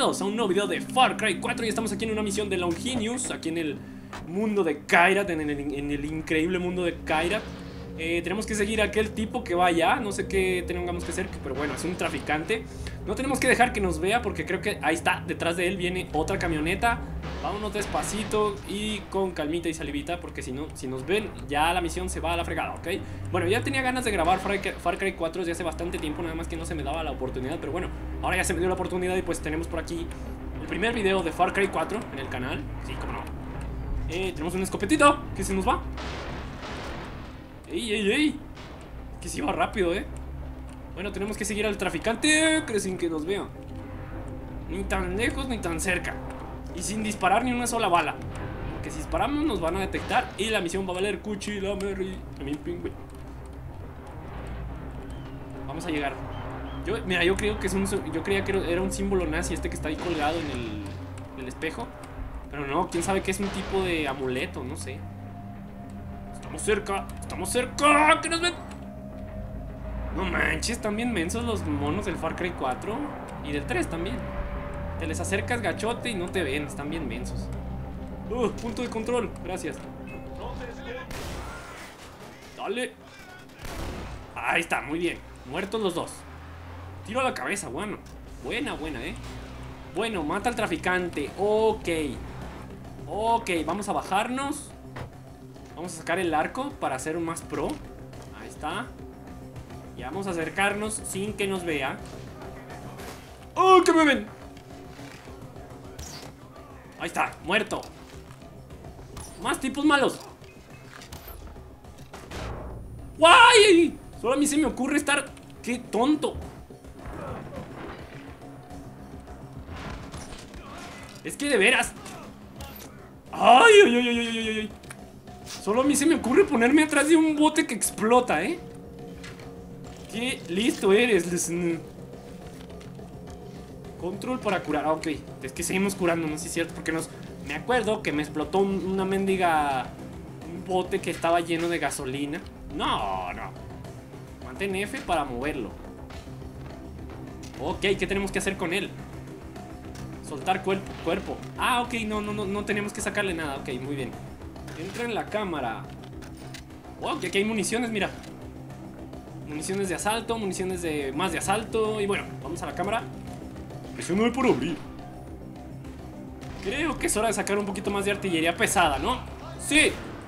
bienvenidos a un nuevo video de Far Cry 4. Y estamos aquí en una misión de Longinus, aquí en el mundo de Kyrat, en el increíble mundo de Kyrat. Tenemos que seguir a aquel tipo que va allá. No sé qué tengamos que hacer, pero bueno, es un traficante. No tenemos que dejar que nos vea, porque creo que ahí está, detrás de él viene otra camioneta. Vámonos despacito y con calmita y salivita, porque si no, si nos ven, ya la misión se va a la fregada, ¿ok? Bueno, ya tenía ganas de grabar Far Cry 4 desde hace bastante tiempo, nada más que no se me daba la oportunidad. Pero bueno, ahora ya se me dio la oportunidad y pues tenemos por aquí el primer video de Far Cry 4 en el canal. Sí, cómo no. Tenemos un escopetito que se nos va. ¡Ey, ey, ey! Que se iba rápido, Bueno, tenemos que seguir al traficante, sin que nos vea. Ni tan lejos ni tan cerca. Y sin disparar ni una sola bala, porque si disparamos nos van a detectar y la misión va a valer cuchi la merry. Vamos a llegar. Mira, yo creo que yo creía que era un símbolo nazi este que está ahí colgado en el espejo. Pero no, quién sabe que es un tipo de amuleto, no sé. Estamos cerca, que nos ven. No manches, están bien mensos los monos del Far Cry 4 y del 3 también. Te les acercas gachote y no te ven, están bien mensos. Punto de control, gracias. Dale. Ahí está, muy bien. Muertos los dos. Tiro a la cabeza, bueno. Buena, Bueno, mata al traficante. Ok, vamos a bajarnos. Vamos a sacar el arco para hacer un más pro. Ahí está. Y vamos a acercarnos sin que nos vea. ¡Oh, que me ven! Ahí está, muerto. Más tipos malos. ¡Guay! Solo a mí se me ocurre estar... ¡Qué tonto! Es que de veras... ¡Ay! Solo a mí se me ocurre ponerme atrás de un bote que explota, ¡Qué listo eres! Control para curar, ok. Es que seguimos curando, no sé si es cierto, porque me acuerdo que me explotó una mendiga... Un bote que estaba lleno de gasolina. No. Mantén F para moverlo. Ok, ¿qué tenemos que hacer con él? Soltar cuerpo. Ah, ok, no tenemos que sacarle nada. Ok, muy bien. Entra en la cámara. Oh, que aquí hay municiones, mira. Municiones de asalto, municiones de más de asalto. Y bueno, vamos a la cámara. Presiona por abrir. Creo que es hora de sacar un poquito más de artillería pesada, ¿no? ¡Sí!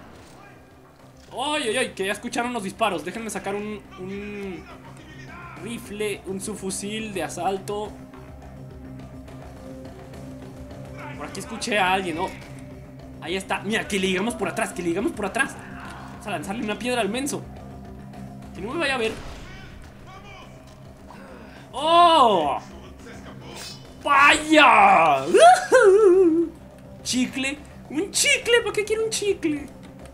¡Ay! Que ya escucharon los disparos. Déjenme sacar un rifle, un subfusil de asalto. Por aquí escuché a alguien, ¿no? Ahí está. Mira, que le llegamos por atrás, Vamos a lanzarle una piedra al menso. Que no me vaya a ver. ¡Oh! ¡Vaya! ¿Chicle? ¡Un chicle! ¿Para qué quiero un chicle?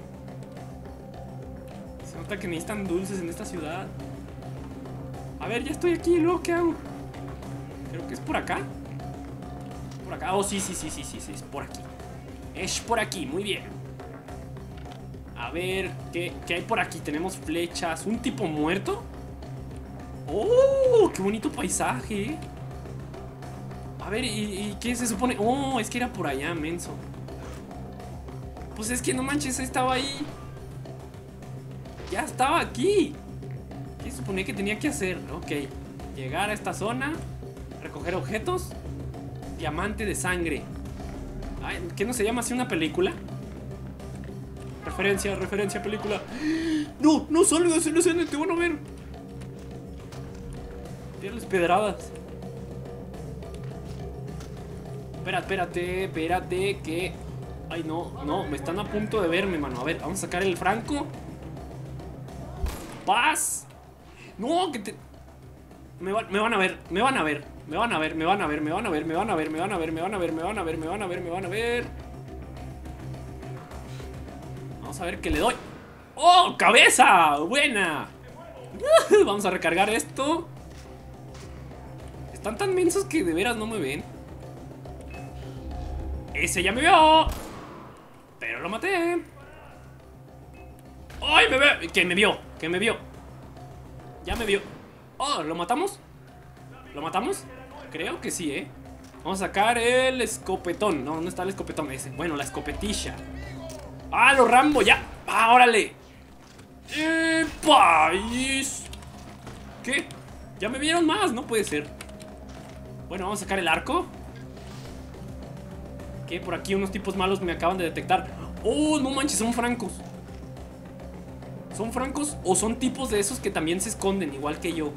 Se nota que necesitan dulces en esta ciudad. A ver, ya estoy aquí, ¿luego qué hago? Creo que es por acá. Por acá, oh, sí, es por aquí. Es por aquí, muy bien. A ver, ¿qué hay por aquí? Tenemos flechas, un tipo muerto. ¡Oh! ¡Qué bonito paisaje! A ver, ¿y qué se supone? ¡Oh! Es que era por allá, menso. Pues es que no manches, estaba ahí. Ya estaba aquí. ¿Qué se supone que tenía que hacer? Ok, llegar a esta zona, recoger objetos. Diamante de sangre. Ay, ¿qué no se llama así una película? Referencia, película. No salgas en la escena, te van a ver. Tírales pedradas. Espérate, que... Ay, no, me están a punto de verme, mano. A ver, vamos a sacar el franco. ¡Paz! No, que te... Me van a ver. Vamos a ver qué le doy. ¡Oh, cabeza! ¡Buena! Vamos a recargar esto. Están tan mensos que de veras no me ven. Ese ya me vio. Pero lo maté. ¡Ay, me ve! Que me vio. Ya me vio. Oh, ¿lo matamos? ¿Lo matamos? Creo que sí, Vamos a sacar el escopetón. No, ¿dónde está el escopetón ese? Bueno, la escopetilla. ¡Ah, los Rambo! ¡Ya! ¡Ah, órale! ¡País! ¿Qué? Ya me vieron más, no puede ser. Bueno, vamos a sacar el arco. Que por aquí unos tipos malos me acaban de detectar. ¡Oh, no manches! Son francos. ¿Son francos o son tipos de esos que también se esconden, igual que yo?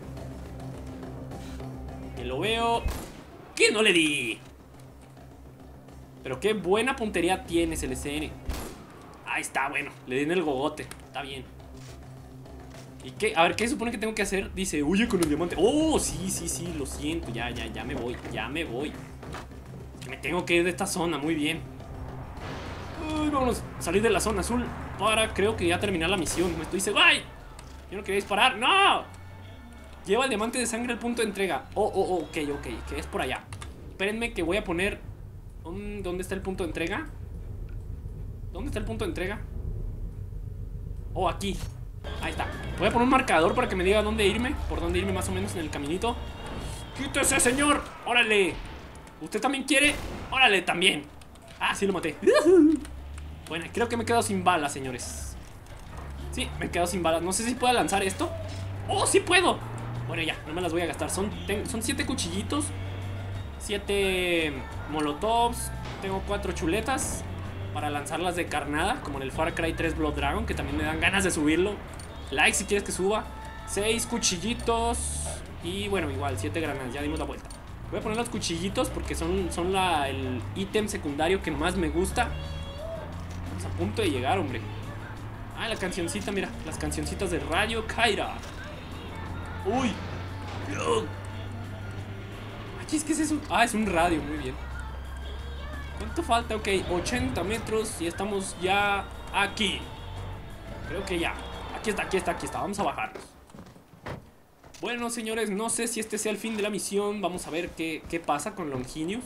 Que lo veo. ¡Que no le di! Pero qué buena puntería tienes el SN. Ahí está, bueno, le di en el gogote. Está bien. ¿Y qué? A ver, ¿qué supone que tengo que hacer? Dice, huye con el diamante. Oh, sí, sí, sí, lo siento. Ya me voy, ya me voy. Que me tengo que ir de esta zona, muy bien. Uy, vámonos, salir de la zona azul para, creo que ya terminar la misión. Me estoy diciendo, ¡ay! Yo no quería disparar, ¡no! Lleva el diamante de sangre al punto de entrega. Ok, que es por allá. Espérenme que voy a poner... ¿Dónde está el punto de entrega? ¿Dónde está el punto de entrega? Oh, aquí. Ahí está. Voy a poner un marcador para que me diga dónde irme. Por dónde irme más o menos en el caminito. ¡Quítese, señor! ¡Órale! ¿Usted también quiere? ¡Órale, también! Ah, sí lo maté. Bueno, creo que me he quedado sin balas, señores. Sí, me he quedado sin balas. No sé si puedo lanzar esto. ¡Oh, sí puedo! Bueno, ya, no me las voy a gastar. Son 7 cuchillitos, 7 molotovs. Tengo 4 chuletas para lanzarlas de carnada, como en el Far Cry 3 Blood Dragon, que también me dan ganas de subirlo. Like si quieres que suba. 6 cuchillitos. Y bueno, igual, 7 granadas. Ya dimos la vuelta. Voy a poner los cuchillitos porque son el ítem secundario que más me gusta. Estamos a punto de llegar, hombre. Ah, la cancioncita, mira. Las cancioncitas de Radio Kyra. Uy. Aquí es que es eso. Ah, es un radio, muy bien. ¿Cuánto falta? Ok, 80 metros y estamos ya aquí. Creo que ya. Aquí está. Vamos a bajarnos. Bueno, señores, no sé si este sea el fin de la misión. Vamos a ver qué pasa con Longinus.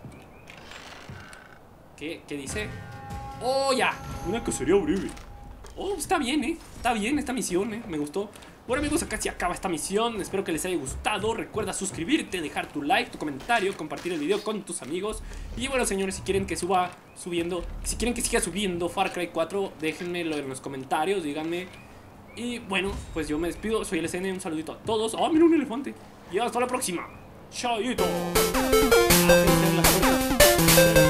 ¿Qué dice? Oh, ya. Una cacería breve. Oh, está bien, está bien esta misión, me gustó. Bueno, amigos, acá se acaba esta misión. Espero que les haya gustado. Recuerda suscribirte, dejar tu like, tu comentario, compartir el video con tus amigos. Y bueno, señores, si quieren que si quieren que siga subiendo Far Cry 4, déjenmelo en los comentarios, díganme. Y bueno, pues yo me despido. Soy el SN, un saludito a todos. ¡Ah, mira un elefante! Y hasta la próxima. ¡Chaito!